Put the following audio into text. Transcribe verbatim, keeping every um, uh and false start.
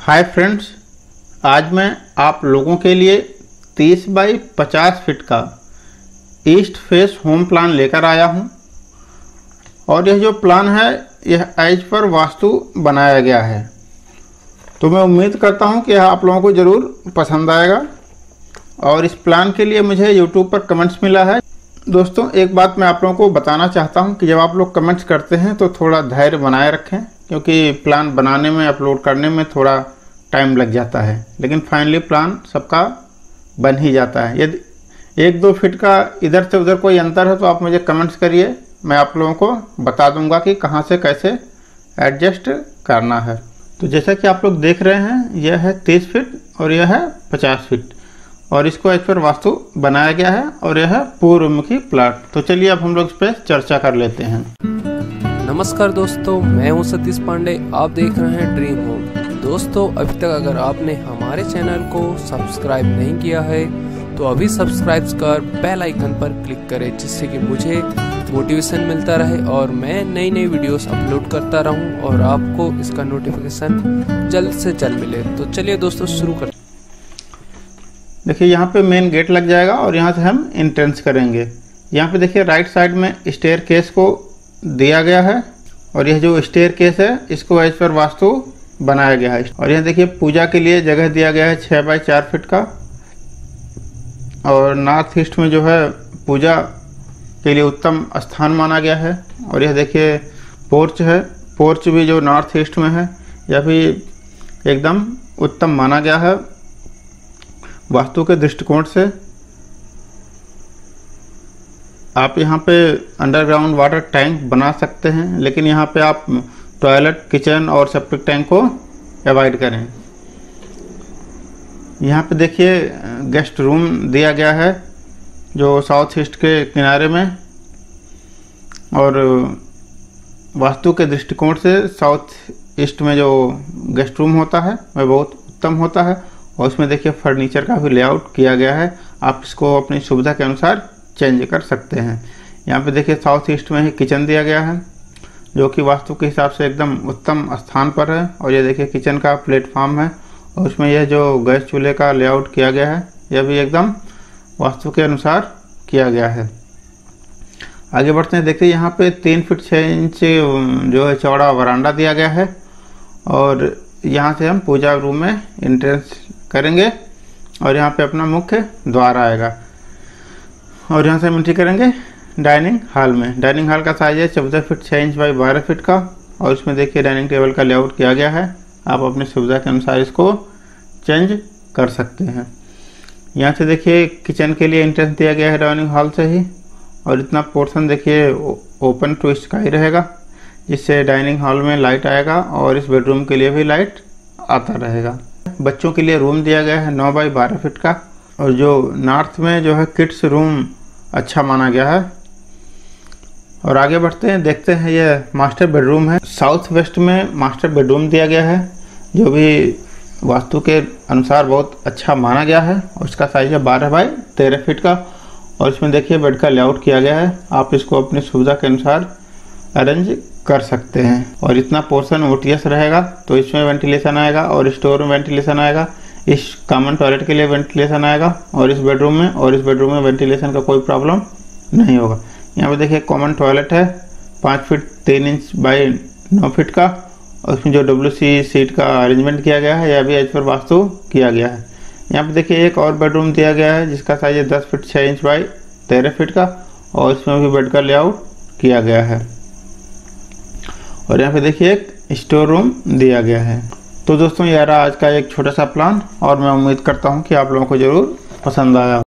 Hi friends, आज मैं आप लोगों के लिए तीस बाई पचास फीट का ईस्ट फेस होम प्लान लेकर आया हूं और यह जो प्लान है यह एज पर वास्तु बनाया गया है। तो मैं उम्मीद करता हूं कि यह आप लोगों को ज़रूर पसंद आएगा। और इस प्लान के लिए मुझे यूट्यूब पर कमेंट्स मिला है। दोस्तों, एक बात मैं आप लोगों को बताना चाहता हूं कि जब आप लोग कमेंट्स करते हैं तो थोड़ा धैर्य बनाए रखें, क्योंकि प्लान बनाने में, अपलोड करने में थोड़ा टाइम लग जाता है, लेकिन फाइनली प्लान सबका बन ही जाता है। यदि एक दो फीट का इधर से उधर कोई अंतर है तो आप मुझे कमेंट्स करिए, मैं आप लोगों को बता दूंगा कि कहां से कैसे एडजस्ट करना है। तो जैसा कि आप लोग देख रहे हैं, यह है तीस फीट और यह है पचास फीट और इसको एज पर वास्तु बनाया गया है और यह है पूर्वमुखी प्लाट। तो चलिए अब हम लोग इस पर चर्चा कर लेते हैं। नमस्कार दोस्तों, मैं हूं सतीश पांडे, आप देख रहे हैं ड्रीम होम। दोस्तों, अभी तक अगर आपने हमारे चैनल को सब्सक्राइब नहीं किया है तो अभी सब्सक्राइब कर बेल आइकन पर क्लिक करें, जिससे कि मुझे मोटिवेशन मिलता रहे और मैं नई नई वीडियोस अपलोड करता रहूं और आपको इसका नोटिफिकेशन जल्द से जल्द मिले। तो चलिए दोस्तों शुरू करते हैं। देखिए, यहाँ पे मेन गेट लग जाएगा और यहाँ से हम एंट्रेंस करेंगे। यहाँ पे देखिए राइट साइड में स्टेयर केस को दिया गया है और यह जो स्टेयर केस है इसको एज पर वास्तु बनाया गया है। और यहाँ देखिए पूजा के लिए जगह दिया गया है छः बाई चार फीट का और नॉर्थ ईस्ट में जो है पूजा के लिए उत्तम स्थान माना गया है। और यह देखिए पोर्च है, पोर्च भी जो नॉर्थ ईस्ट में है यह भी एकदम उत्तम माना गया है वास्तु के दृष्टिकोण से। आप यहाँ पे अंडरग्राउंड वाटर टैंक बना सकते हैं, लेकिन यहाँ पे आप टॉयलेट, किचन और सेप्टिक टैंक को अवॉइड करें। यहाँ पे देखिए गेस्ट रूम दिया गया है जो साउथ ईस्ट के किनारे में, और वास्तु के दृष्टिकोण से साउथ ईस्ट में जो गेस्ट रूम होता है वह बहुत उत्तम होता है। और उसमें देखिए फर्नीचर का भी लेआउट किया गया है, आप इसको अपनी सुविधा के अनुसार चेंज कर सकते हैं। यहाँ पे देखिए साउथ ईस्ट में ही किचन दिया गया है जो कि वास्तु के हिसाब से एकदम उत्तम स्थान पर है। और ये देखिए किचन का प्लेटफॉर्म है और उसमें यह जो गैस चूल्हे का लेआउट किया गया है यह भी एकदम वास्तु के अनुसार किया गया है। आगे बढ़ते हैं। देखिए यहाँ पे तीन फीट छः इंच जो है चौड़ा वरांडा दिया गया है और यहाँ से हम पूजा रूम में एंट्रेंस करेंगे और यहाँ पे अपना मुख्य द्वार आएगा और यहाँ से हम एंट्री करेंगे डाइनिंग हॉल में। डाइनिंग हॉल का साइज है चौदह फीट छः इंच बाई बारह फीट का और इसमें देखिए डाइनिंग टेबल का लेआउट किया गया है, आप अपनी सुविधा के अनुसार इसको चेंज कर सकते हैं। यहाँ से देखिए किचन के लिए एंट्रेंस दिया गया है डाइनिंग हॉल से ही, और इतना पोर्शन देखिए ओपन टू स्काई रहेगा, जिससे डाइनिंग हॉल में लाइट आएगा और इस बेडरूम के लिए भी लाइट आता रहेगा। बच्चों के लिए रूम दिया गया है नौ बाई बारह फीट का, और जो नॉर्थ में जो है किड्स रूम अच्छा माना गया है। और आगे बढ़ते हैं, देखते हैं यह मास्टर बेडरूम है। साउथ वेस्ट में मास्टर बेडरूम दिया गया है जो भी वास्तु के अनुसार बहुत अच्छा माना गया है और इसका साइज है बारह बाई तेरह फीट का। और इसमें देखिए बेड का लेआउट किया गया है, आप इसको अपनी सुविधा के अनुसार अरेंज कर सकते हैं। और इतना पोर्शन ओटीएस रहेगा तो इसमें वेंटिलेशन आएगा और स्टोर में वेंटिलेशन आएगा, इस कॉमन टॉयलेट के लिए वेंटिलेशन आएगा और इस बेडरूम में और इस बेडरूम में वेंटिलेशन का कोई प्रॉब्लम नहीं होगा। यहाँ पे देखिए कॉमन टॉयलेट है पाँच फीट तीन इंच बाई नौ फीट का और उसमें जो डब्ल्यू सी सीट का अरेंजमेंट किया गया है यह भी एज पर वास्तु किया गया है। यहाँ पे देखिए एक और बेडरूम दिया गया है जिसका साइज है दस फीट छः इंच बाई तेरह फीट का और इसमें भी बेड का लेआउट किया गया है। और यहाँ पे देखिए एक स्टोर रूम दिया गया है। तो दोस्तों, यह रहा आज का एक छोटा सा प्लान और मैं उम्मीद करता हूँ कि आप लोगों को ज़रूर पसंद आया।